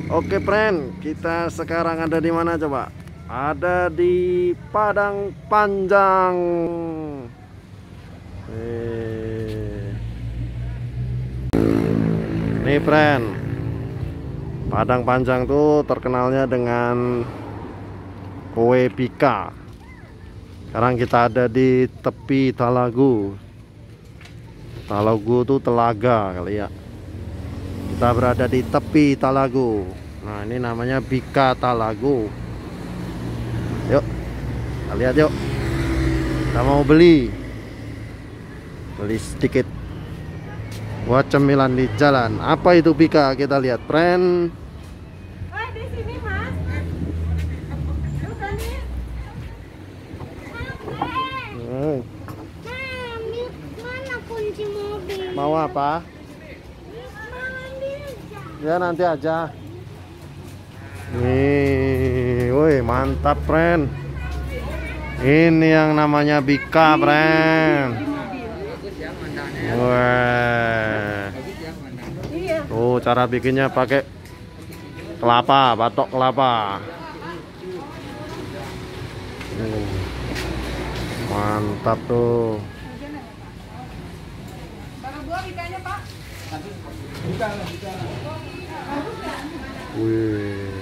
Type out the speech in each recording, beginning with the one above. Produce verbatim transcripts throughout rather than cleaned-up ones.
Oke, friend, kita sekarang ada di mana coba? Ada di Padang Panjang. Eh. Nih, friend. Padang Panjang tuh terkenalnya dengan kue bika. Sekarang kita ada di tepi Talagu. Talagu tuh telaga kali ya. Kita berada di tepi Talagu. Nah, ini namanya Bika Talagu. Yuk, kita lihat yuk. Kita mau beli Beli sedikit buat cemilan di jalan. Apa itu Bika? Kita lihat, friend. Oh, di sini, Mas. Hmm. Mami, mana kunci mobil? Mau apa? Ya nanti aja. Nih, woi mantap, friend. Ini yang namanya Bika, friend. Wah. Tuh cara bikinnya pakai kelapa, batok kelapa. Hmm. Mantap tuh. Wih.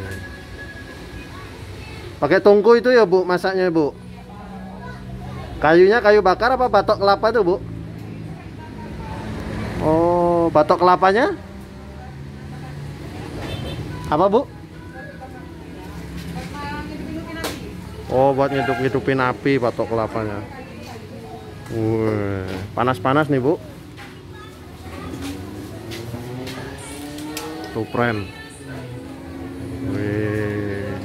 Pakai tungku itu ya, Bu, masaknya, Bu. Kayunya kayu bakar apa batok kelapa itu, Bu? Oh, batok kelapanya? Apa, Bu? Oh, buat ngidup-ngidupin api batok kelapanya. Wih, panas-panas nih, Bu. Tuh, friend. Wih,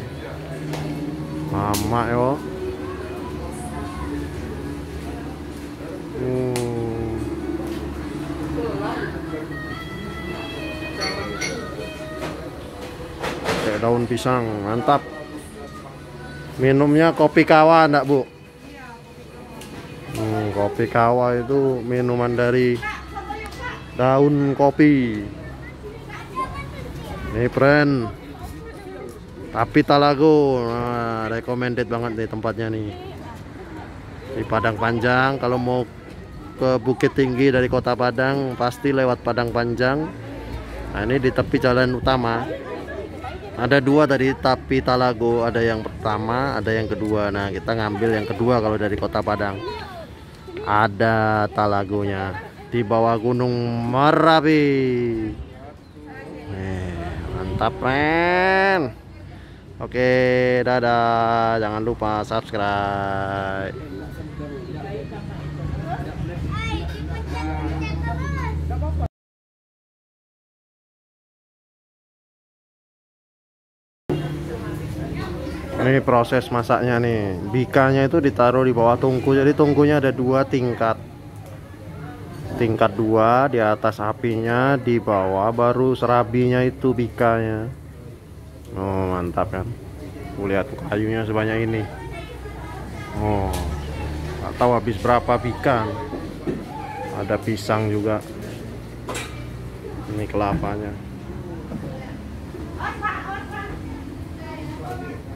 lama yo. Hmm. Kayak daun pisang, mantap. Minumnya kopi kawa enggak, Bu? Hmm, kopi kawa itu minuman dari daun kopi. Nih, friend. Tapi Talagu, nah, recommended banget nih tempatnya nih. Di Padang Panjang, kalau mau ke Bukit Tinggi dari Kota Padang pasti lewat Padang Panjang. Nah, ini di tepi jalan utama. Ada dua dari tepi Talagu, ada yang pertama, ada yang kedua. Nah, kita ngambil yang kedua kalau dari Kota Padang. Ada Talagunya di bawah Gunung Merapi. Nih, mantap, friend. Oke, dadah. Jangan lupa subscribe. Ini proses masaknya nih. Bikanya itu ditaruh di bawah tungku. Jadi tungkunya ada dua tingkat. Tingkat dua di atas apinya, di bawah baru serabinya itu bikanya. Oh, mantap kan. Tuh lihat kayunya sebanyak ini. Oh, nggak tahu habis berapa bika. Ada pisang juga. Ini kelapanya.